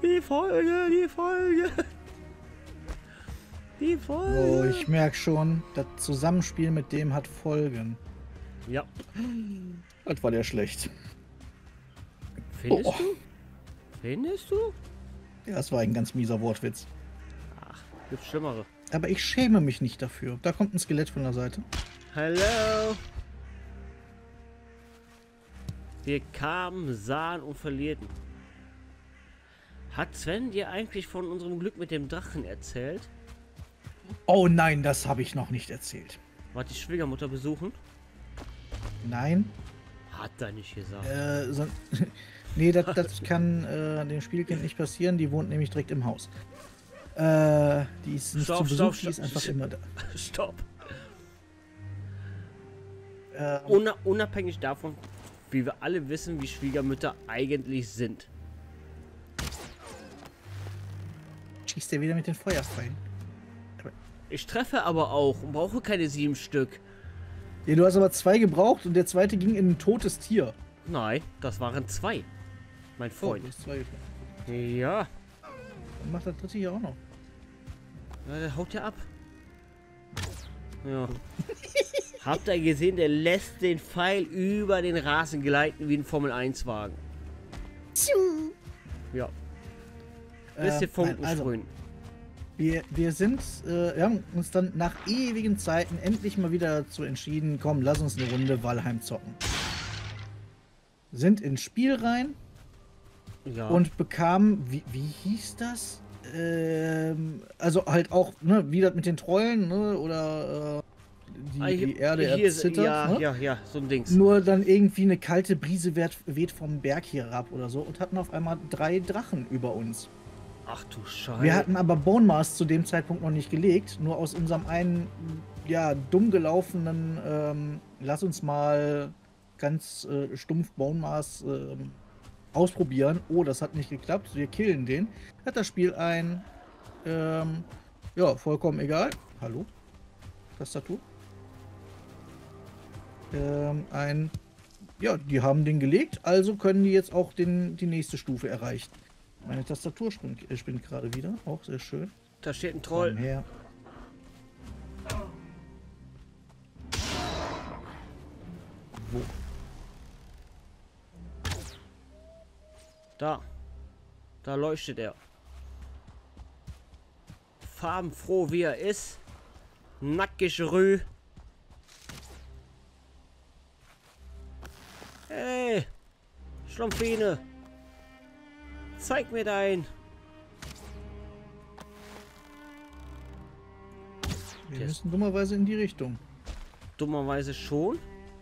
die Folge, die Folge. Die Folge. Oh, ich merke schon, das Zusammenspiel mit dem hat Folgen. Ja. Das war der schlecht. Findest Oh. du? Findest du? Ja, das war ein ganz mieser Wortwitz. Ach, gibt's Schlimmere. Aber ich schäme mich nicht dafür. Da kommt ein Skelett von der Seite. Hallo. Wir kamen, sahen und verlierten. Hat Sven dir eigentlich von unserem Glück mit dem Drachen erzählt? Oh nein, das habe ich noch nicht erzählt. War die Schwiegermutter besuchen? Nein. Hat er nicht gesagt. Nee, das kann dem Spielkind nicht passieren. Die wohnt nämlich direkt im Haus. Die ist nicht zu Besuch, die ist einfach immer da. Stopp. Ähm, Unabhängig davon, wie wir alle wissen, wie Schwiegermütter eigentlich sind. Schießt der wieder mit den Feuerpfeilen. Ich treffe aber auch und brauche keine 7 Stück. Ja, du hast aber 2 gebraucht und der zweite ging in ein totes Tier. Nein, das waren 2. Mein Oh, Freund. du hast 2 gebraucht. Ja. Dann macht der dritte hier auch noch. Ja, der haut ja ab. Ja. Habt ihr gesehen, der lässt den Pfeil über den Rasen gleiten wie ein Formel-1-Wagen. Ja. Bisschen Funken also, sprühen. wir haben uns dann nach ewigen Zeiten endlich mal wieder dazu entschieden, komm, lass uns eine Runde Valheim zocken. Sind ins Spiel rein Ja. und bekamen, wie hieß das? Also halt auch, ne, wie das mit den Trollen, ne, oder die Erde erzittert. Ja, ne? ja, so ein Dings. Nur dann irgendwie eine kalte Brise weht vom Berg hier herab oder so und hatten auf einmal 3 Drachen über uns. Ach du Scheiße. Wir hatten aber Bone Mass zu dem Zeitpunkt noch nicht gelegt, nur aus unserem einen, ja, dumm gelaufenen, lass uns mal ganz stumpf Bone Mass ausprobieren. Oh, das hat nicht geklappt, wir killen den. Hat das Spiel ja, vollkommen egal. Hallo? Tastatur? Ja, die haben den gelegt, also können die jetzt auch die nächste Stufe erreichen. Meine Tastatur spinnt gerade wieder, auch sehr schön. Da steht ein Komm Troll. her. Wo? Da. Da leuchtet er. Farbenfroh wie er ist. Nackig rü. Hey. Schlumpfine. Zeig mir dein. Wir müssen dummerweise in die Richtung. Dummerweise schon.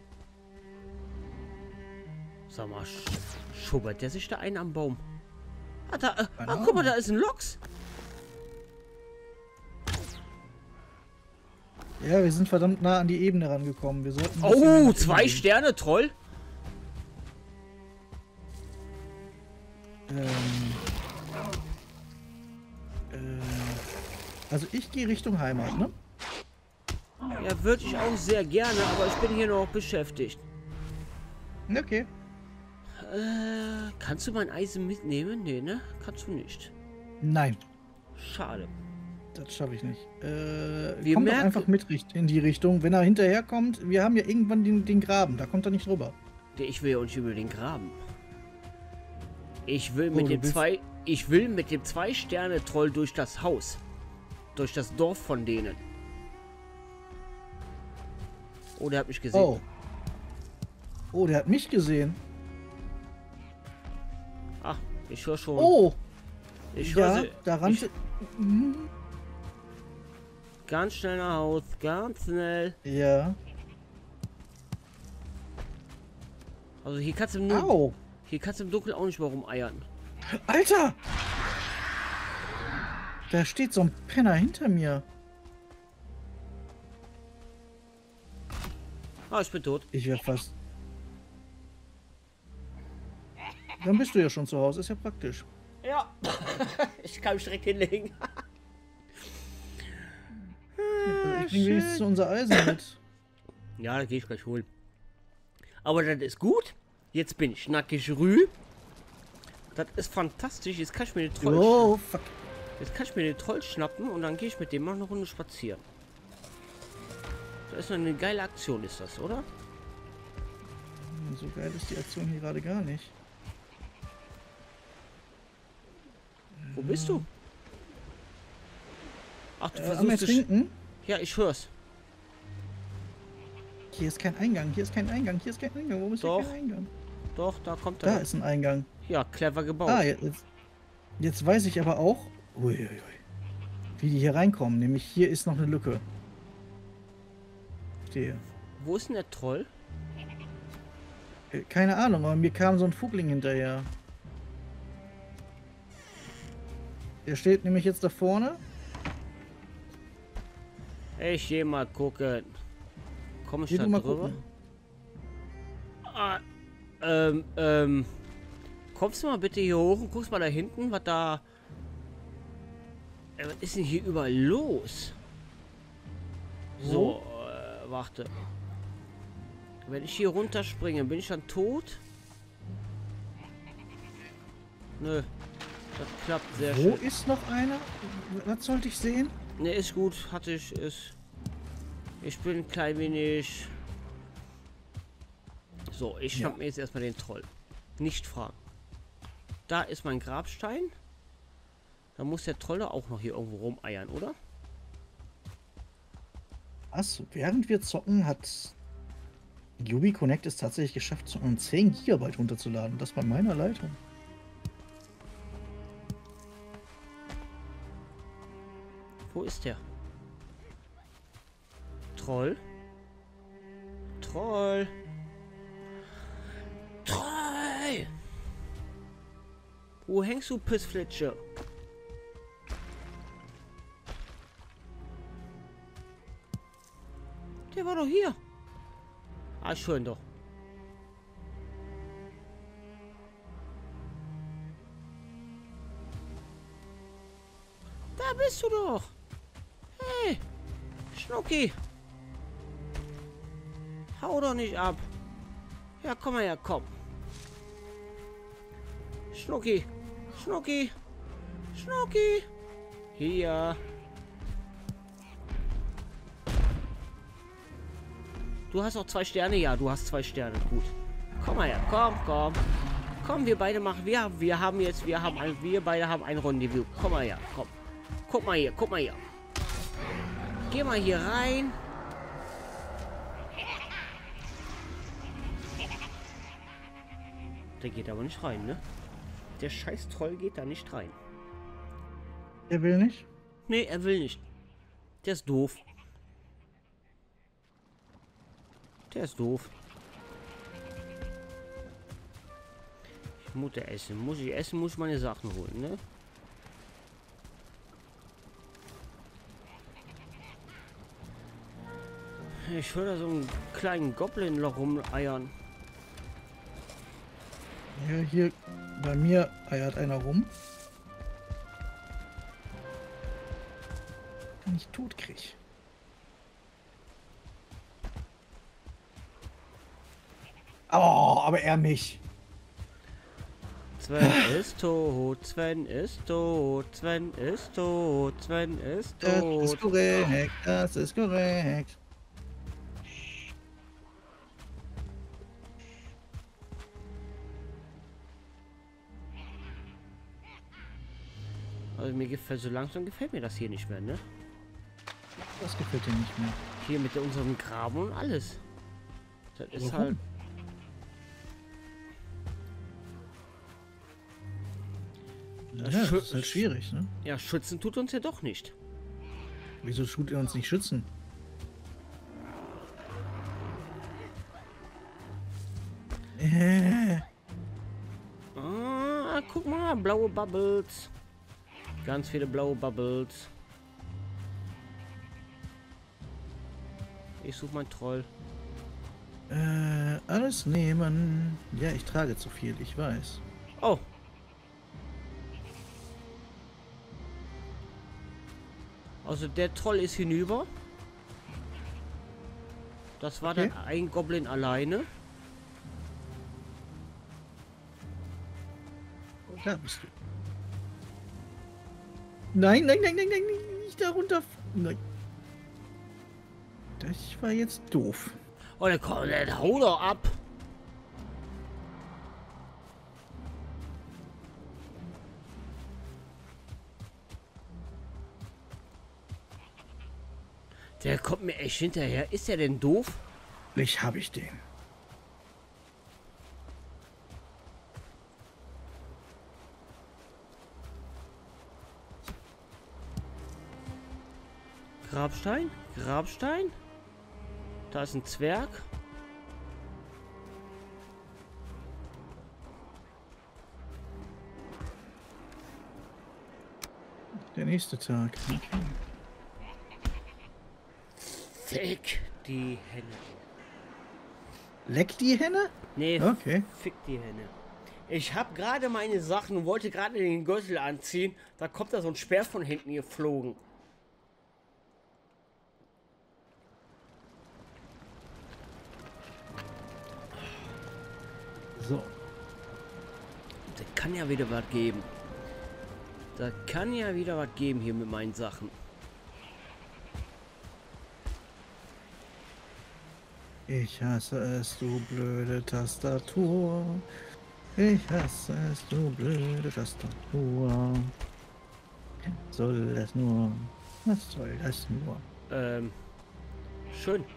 Sag mal, schubbert der sich da ein am Baum? Ah, da, guck mal, da ist ein Loks. Ja, wir sind verdammt nah an die Ebene rangekommen. Wir sollten. Oh, 2 Sterne, Troll. Also ich gehe Richtung Heimat, ne? Ja, würde ich auch sehr gerne, aber ich bin hier noch beschäftigt. Okay. Kannst du mein Eisen mitnehmen? Nee, ne? Kannst du nicht. Nein, Schade. das schaffe ich nicht. Wir Kommt doch merken- einfach mit in die Richtung. Wenn er hinterherkommt, wir haben ja irgendwann den Graben. Da kommt er nicht rüber. Ich will ja auch nicht über den Graben. Ich will Oh, mit du dem willst- 2... Ich will mit dem 2-Sterne-Troll durch das Haus. Durch das Dorf von denen. Oh, der hat mich gesehen. Oh. Oh, der hat mich gesehen. Ach, ich höre schon. Oh. ich höre Ja, sie. da rannte. Ganz schnell nach Haus. Ganz schnell. Ja. Also hier kannst du Au. Hier kannst du im Dunkeln auch nicht mehr rumeiern. Alter! Da steht so ein Penner hinter mir. Ah, ich bin tot. Ich wär fast. Dann bist du ja schon zu Hause, ist ja praktisch. Ja. Ich kann mich direkt hinlegen. Ich bring wenigstens unser Eisen mit. Ja, da gehe ich gleich holen. Aber das ist gut. Jetzt bin ich nackig rü. Das ist fantastisch. Jetzt kann ich mir den Troll, Oh, fuck. jetzt kann ich mir den Troll schnappen und dann gehe ich mit dem mal eine Runde spazieren. Das ist eine geile Aktion, ist das, oder? So geil ist die Aktion hier gerade gar nicht. Wo bist du? Ach, du Am versuchst es. Ertrinken? Ja, ich hör's. Hier ist kein Eingang, hier ist kein Eingang, hier ist kein Eingang. Warum ist hier Doch. kein Eingang? Doch, da kommt Da er. ist ein Eingang. Ja, clever gebaut. Ah, jetzt weiß ich aber auch, uiuiui, wie die hier reinkommen. Nämlich hier ist noch eine Lücke. Stehe. Wo ist denn der Troll? Keine Ahnung, aber mir kam so ein Vogling hinterher. Der steht nämlich jetzt da vorne. Ich geh mal gucken. Komm ich Geh da du mal drüber? gucken. Kommst du mal bitte hier hoch und guckst mal da hinten, was da... was ist denn hier überall los? So, warte. Wenn ich hier runterspringe, bin ich dann tot? Nö. Das klappt sehr Wo schön. ist noch einer? Was sollte ich sehen? Ne, ist gut. Hatte ich. Ist. Ich bin ein klein wenig. So, ich schnapp mir jetzt erstmal den Troll. Nicht fragen. Da ist mein Grabstein. Da muss der Troll da auch noch hier irgendwo rumeiern, oder? Was? Während wir zocken, hat Yubi Connect es tatsächlich geschafft, so 10 GB runterzuladen. Das bei meiner Leitung. Wo ist der? Troll? Troll! Troll! Wo hängst du, Pissflitsche? Der war doch hier. Ah, schön doch. Da bist du doch. Hey, Schnucki. Hau doch nicht ab. Ja, komm mal her, komm. Schnucki. Schnucki. Schnucki. Hier. Du hast auch 2 Sterne? Ja, du hast 2 Sterne. Gut. Komm mal her. Komm, komm. Komm, wir beide machen. Wir beide haben ein Rendezvous. Komm mal her. Komm. Guck mal hier. Guck mal hier. Geh mal hier rein. Der geht aber nicht rein, ne? Der scheiß Troll geht da nicht rein. Er will nicht? Nee, er will nicht. Der ist doof. Der ist doof. Ich muss essen. Muss ich essen, muss ich meine Sachen holen, ne? Ich höre da so einen kleinen Goblin noch rumeiern. Ja, hier bei mir eiert einer rum. Den ich tot krieg. Oh, aber er mich. Sven ist tot, Sven ist tot, Sven ist tot, Sven ist Das tot. ist korrekt, das ist korrekt. Also mir gefällt so langsam gefällt mir das hier nicht mehr, ne? Das gefällt dir nicht mehr. Hier mit unserem Graben und alles. Das ist Warum? halt. Ja, das ist halt schwierig, ne? Ja, schützen tut uns ja doch nicht. Wieso tut er uns nicht schützen? Ah, guck mal, blaue Bubbles. Ganz viele blaue Bubbles. Ich suche meinen Troll. Alles nehmen. Ja, ich trage zu viel, ich weiß. Oh. Also der Troll ist hinüber. Das war Okay. dann ein Goblin alleine. Da bist du. Nein, nein, nein, nein, nein, nicht darunter. Nein. Das war jetzt doof. Oh, der hau doch ab. Der kommt mir echt hinterher. Ist der denn doof? Ich habe ich den. Grabstein? Grabstein? Da ist ein Zwerg. Der nächste Tag. Okay. Fick die Henne. Leck die Henne? Nee, Okay. fick die Henne. Ich habe gerade meine Sachen und wollte gerade den Gürtel anziehen. Da kommt da so ein Speer von hinten geflogen. So. Das kann ja wieder was geben. Da kann ja wieder was geben hier mit meinen Sachen. Ich hasse es, du blöde Tastatur. Ich hasse es, du blöde Tastatur. Soll das nur? Was soll das nur? Schön.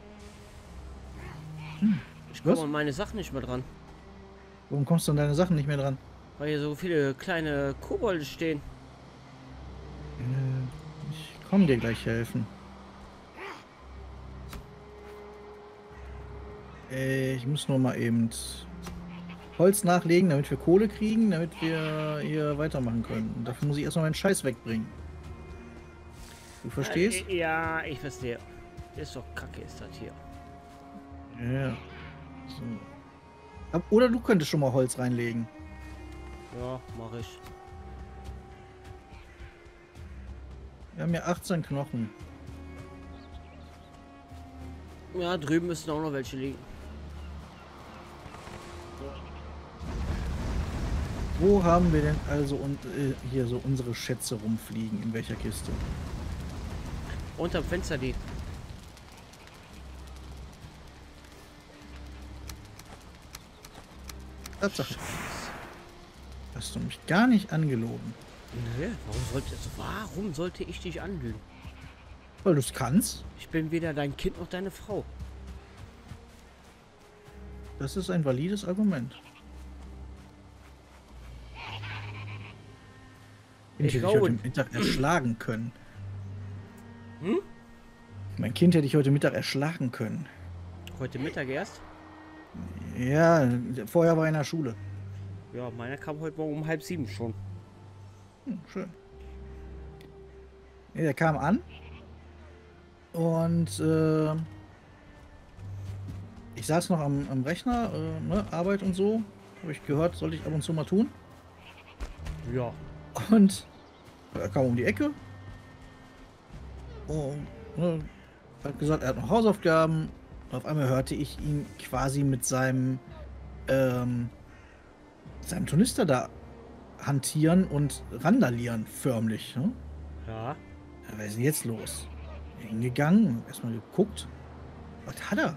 Ich komme an meine Sachen nicht mehr dran. Warum kommst du an deine Sachen nicht mehr dran? Weil hier so viele kleine Kobolde stehen. Ich komm dir gleich helfen. Ich muss nur mal eben Holz nachlegen, damit wir Kohle kriegen, damit wir hier weitermachen können. Und dafür muss ich erstmal meinen Scheiß wegbringen. Du verstehst? Ja, ich verstehe. Ist doch kacke, ist das hier. Ja. So. Oder du könntest schon mal Holz reinlegen. Ja, mach ich. Wir haben ja 18 Knochen. Ja, drüben müssen auch noch welche liegen. Wo haben wir denn also hier so unsere Schätze rumfliegen? In welcher Kiste? Unterm Fenster die. Tatsache. Hast du mich gar nicht angelogen? Nö, warum sollte ich dich anlügen? Weil du es kannst. Ich bin weder dein Kind noch deine Frau. Das ist ein valides Argument. Ich hätte dich heute Mittag erschlagen können. Hm? Mein Kind hätte ich heute Mittag erschlagen können. Heute Mittag erst? Ja, vorher war er in der Schule. Ja, meiner kam heute Morgen um 6:30 schon. Schön. Nee, der kam an und ich saß noch am Rechner, ne, Arbeit und so. Habe ich gehört, sollte ich ab und zu mal tun. Ja. Und er kam um die Ecke und ne, hat gesagt, er hat noch Hausaufgaben. Und auf einmal hörte ich ihn quasi mit seinem Tornister da hantieren und randalieren förmlich. Ne? Ja. Was ist denn jetzt los? Hingegangen, erstmal geguckt. Was hat er?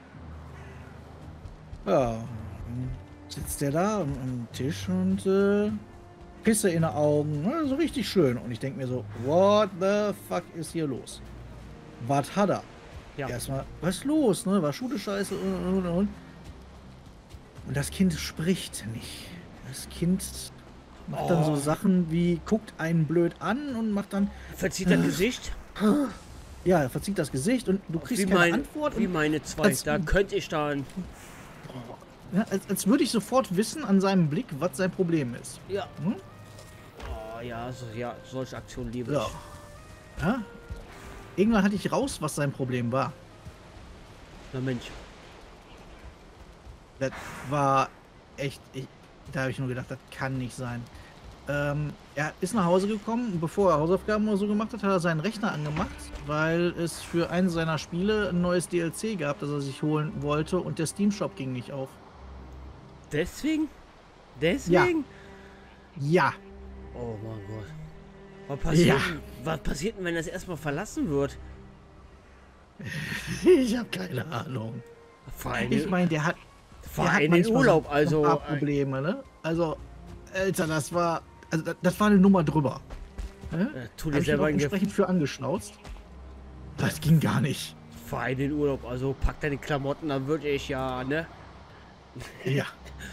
Ja, dann sitzt der da am Tisch und Pisse in den Augen. Ne? So richtig schön. Und ich denke mir so, what the fuck ist hier los? Was hat er? Ja. Erstmal, was ist los? Ne? War Schule scheiße und. Und das Kind spricht nicht. Das Kind macht dann so Sachen wie, guckt einen blöd an und macht dann... Verzieht das Gesicht? Ja, er verzieht das Gesicht und du kriegst Wie keine Antwort. Wie meine zwei. Da könnte ich dann... Ja, als würde ich sofort wissen an seinem Blick, was sein Problem ist. Ja. Hm? Oh, ja, ja, solche Aktionen liebe Ja. ich. Ja? Irgendwann hatte ich raus, was sein Problem war. Na Mensch. Das war echt... Da habe ich nur gedacht, das kann nicht sein. Er ist nach Hause gekommen und bevor er Hausaufgaben oder so gemacht hat, hat er seinen Rechner angemacht, weil es für eines seiner Spiele ein neues DLC gab, das er sich holen wollte und der Steam Shop ging nicht auf. Deswegen? Deswegen? Ja. Oh mein Gott. Was passiert, Ja. was passiert denn, wenn das erstmal verlassen wird? Ich habe keine Ahnung. Vor allem, Ich meine, der hat in den manchmal Urlaub, so also. ein paar Probleme, ne? Also, Alter, das war eine Nummer drüber. Ne? Tu Hab dir ich ihn selber auch ein entsprechend für angeschnauzt. Das ging gar nicht. Vor allem in den Urlaub, also pack deine Klamotten, dann würde ich ja, ne? Ja.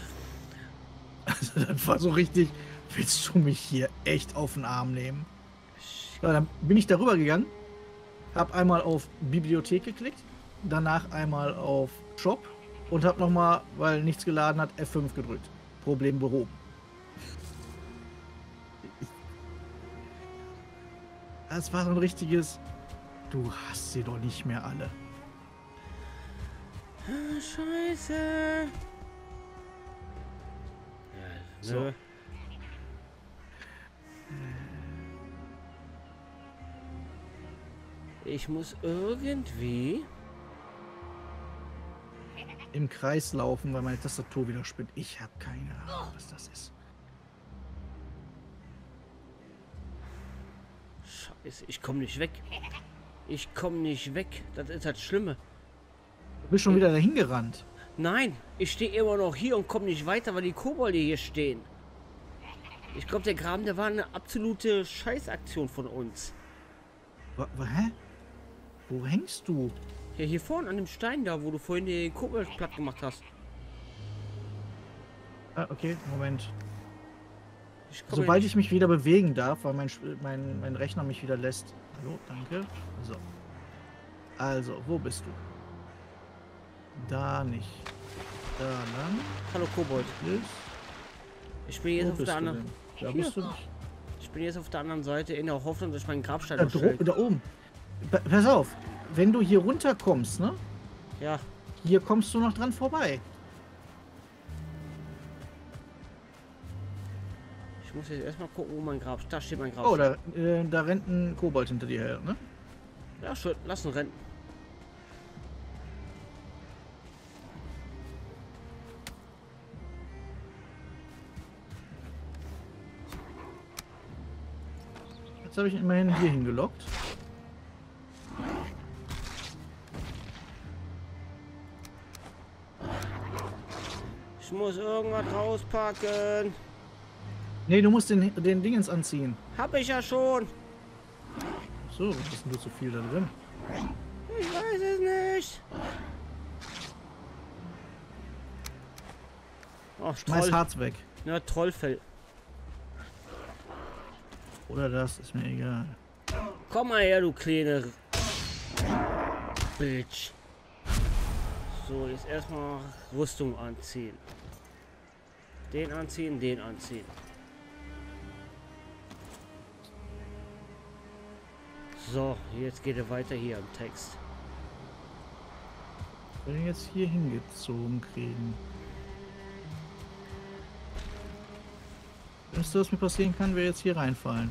Also, das war so richtig. Willst du mich hier echt auf den Arm nehmen? Ja, dann bin ich darüber gegangen, habe einmal auf Bibliothek geklickt, danach einmal auf Shop und habe nochmal, weil nichts geladen hat, F5 gedrückt. Problem behoben. Das war so ein richtiges. Du hast sie doch nicht mehr alle. Ah, Scheiße. Ja, So. ne? Ich muss irgendwie. Im Kreis laufen, weil meine Tastatur wieder spinnt. Ich habe keine Ahnung, was das ist. Scheiße, ich komme nicht weg. Ich komme nicht weg. Das ist das Schlimme. Du bist schon wieder dahin gerannt. Nein, ich stehe immer noch hier und komme nicht weiter, weil die Kobolde hier stehen. Ich glaube, der Graben, der war eine absolute Scheißaktion von uns. Hä? Wo hängst du? Ja, hier vorne an dem Stein da, wo du vorhin den Kobold platt gemacht hast. Ah, okay, Moment. Ich komm Sobald hier ich mich wieder bewegen darf, weil mein Rechner mich wieder lässt. Hallo, danke. So. Also, wo bist du? Da nicht. Da lang. Hallo Kobold. Ist. Ich bin jetzt Wo auf bist der du anderen. denn? Da Hier. bist du nicht. Ich bin jetzt auf der anderen Seite in der Hoffnung, dass ich meinen Grabstein Da, aufstelle. da oben. Pass auf. Wenn du hier runterkommst, ne? Ja. Hier kommst du noch dran vorbei. Ich muss jetzt erstmal gucken, wo mein Grab. Da steht mein Grab. Oh, da rennt ein Kobold hinter dir her, ne? Ja, schön. Lass ihn rennen. Jetzt habe ich ihn immerhin hier hingelockt. Ich muss irgendwas rauspacken. Nee, du musst den Dingens anziehen. Hab ich ja schon. So, was ist denn so viel da drin? Ich weiß es nicht. Ach, Schmeiß Troll. Harz weg. Ja, Trollfell. Oder das, ist mir egal. Komm mal her, du kleine Bitch. So, jetzt erstmal Rüstung anziehen. Den anziehen, den anziehen. So, jetzt geht er weiter hier im Text. Soll ich jetzt hier hingezogen kriegen? Das Beste, was mir passieren kann, wäre jetzt hier reinfallen.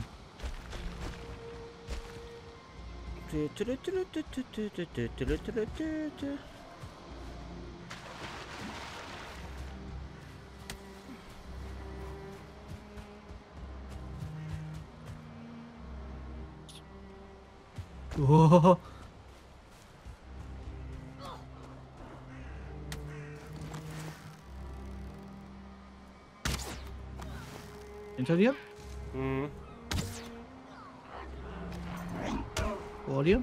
Oh. Hinter dir? Mhm. Vor dir?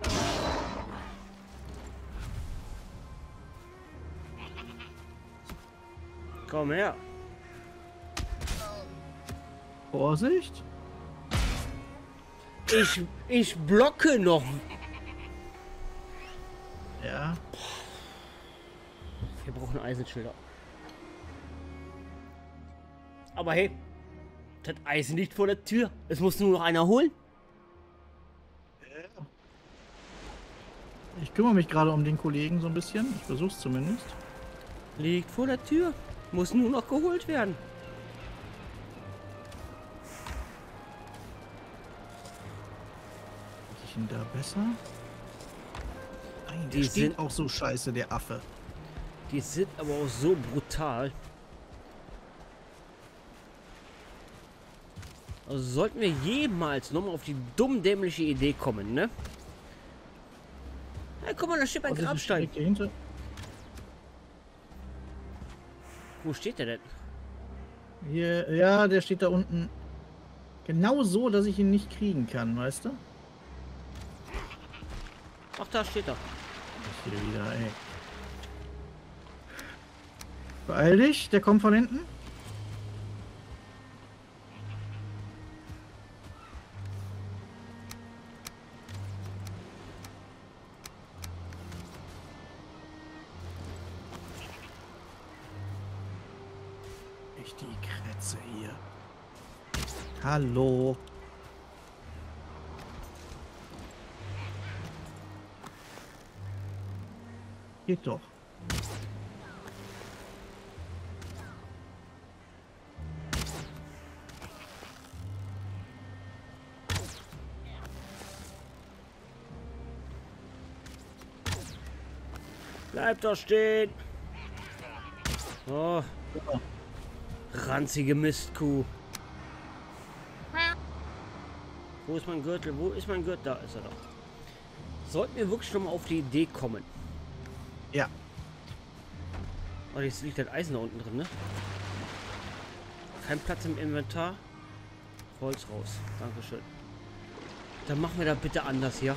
Komm her. Vorsicht! Ich blocke noch. Ja. Wir brauchen Eisenschilder. Aber hey, das Eisen liegt vor der Tür. Es muss nur noch einer holen. Ich kümmere mich gerade um den Kollegen so ein bisschen. Ich versuch's zumindest. Liegt vor der Tür. Muss nur noch geholt werden. Ist ich ihn da besser? Nein, der Die steht sind- auch so scheiße, der Affe. Die sind aber auch so brutal. Also sollten wir jemals nochmal auf die dumm-dämliche Idee kommen, ne? Ja, guck mal, da steht ein Also, Grabstein. hier hinter. Wo steht der denn? Hier, ja, der steht da unten. Genau so, dass ich ihn nicht kriegen kann, weißt du? Ach, da steht er. Hier wieder, ey. Beeil dich, der kommt von hinten. Ich die Krätze hier. Hallo. Geht doch. Bleib doch stehen. Oh, Ja. ranzige Mistkuh. Wo ist mein Gürtel? Wo ist mein Gürtel? Da ist er doch. Sollten wir wirklich noch mal auf die Idee kommen. Ja. Oh, jetzt liegt das Eisen da unten drin, ne? Kein Platz im Inventar. Holz raus. Dankeschön. Dann machen wir das bitte anders hier.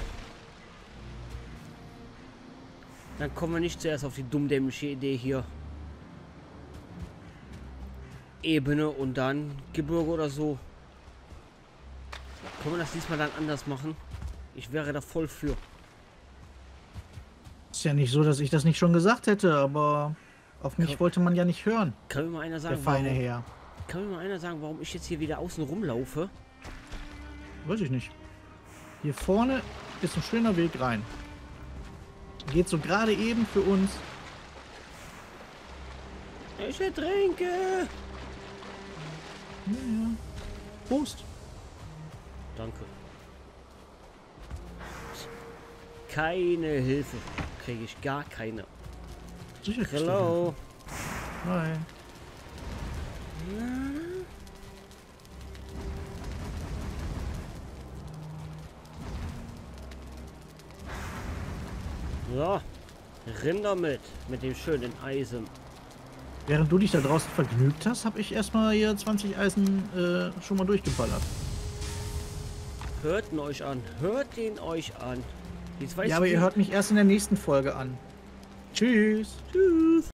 Dann kommen wir nicht zuerst auf die dumm-dämliche Idee hier. Ebene und dann Gebirge oder so. Können wir das diesmal dann anders machen? Ich wäre da voll für. Ist ja nicht so, dass ich das nicht schon gesagt hätte, aber auf mich wollte man ja nicht hören. Kann mir mal einer sagen, Der feine Herr. kann mir mal einer sagen, warum ich jetzt hier wieder außen rumlaufe? Weiß ich nicht. Hier vorne ist ein schöner Weg rein. Geht so gerade eben für uns. Ich ertrinke! Ja, ja. Prost. Danke. Keine Hilfe. Kriege ich gar keine. Sicher. Hello. Hi. So. Rinder mit dem schönen Eisen. Während du dich da draußen vergnügt hast, habe ich erstmal hier 20 Eisen schon mal durchgeballert. Hört ihn euch an. Hört ihn euch an. Jetzt weiß Ja, aber ihr hört mich erst in der nächsten Folge an. Tschüss. Tschüss.